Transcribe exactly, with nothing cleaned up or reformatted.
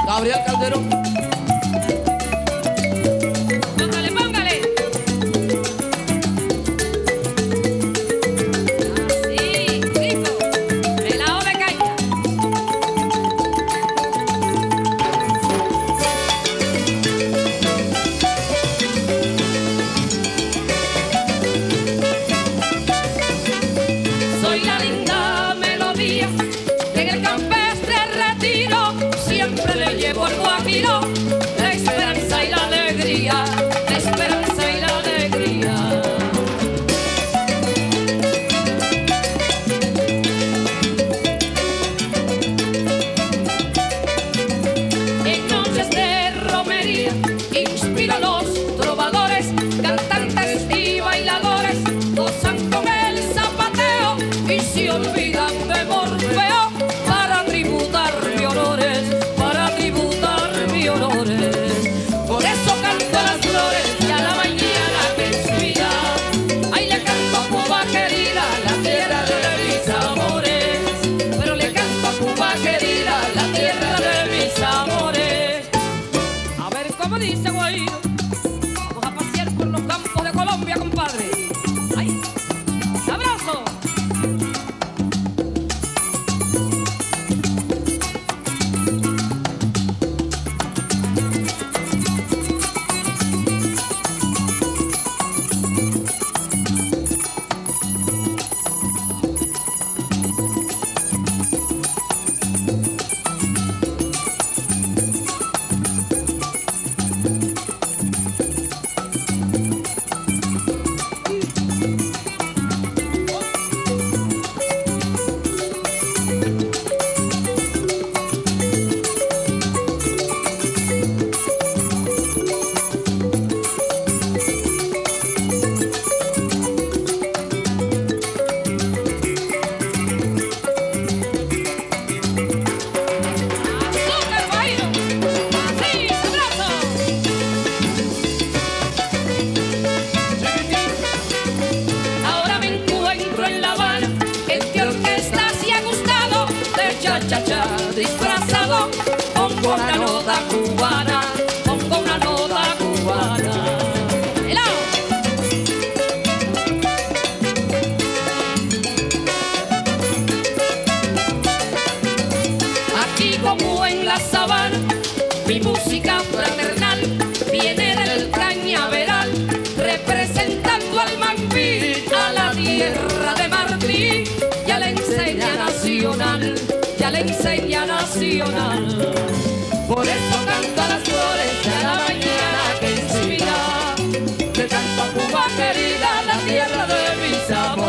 Gabriel Calderón. Póngale, póngale. Así, rico. Pelao de caña. Soy la linda melodía que en el campestre retiro siempre le llevo al guajiro la esperanza y la alegría, la esperanza y la alegría. En noches de romería inspiro a los trovadores, cantantes y bailadores, gozan con el zapateo y se olvidan de Morfeo para tributar mi honores, para tributar mi honores. Por eso canto a las flores y a la mañana que inspira. Ay, le canto a Cuba querida, la tierra de mis amores. Pero le canto a Cuba querida, la tierra de mis amores. A ver cómo dice Guaído. Vamos a pasear por los campos de Colombia, compadre. Ay, sabroso. Azúcar, Guaído. Así, sabroso. Ahora me encuentro en La Habana, entre orquestas y ha gustado de cha-cha-cha disfrazado. Pongo una nota cubana, pongo una nota cubana. ¡Helado! Aquí como en la sabana, mi música fraternal viene del cañaveral, representando al Mambí, a la tierra de Martí, y a la enseña nacional, y a la enseña nacional. Por eso canto a las flores y a la mañana que inspira, le canto a Cuba querida, la tierra de mis amores.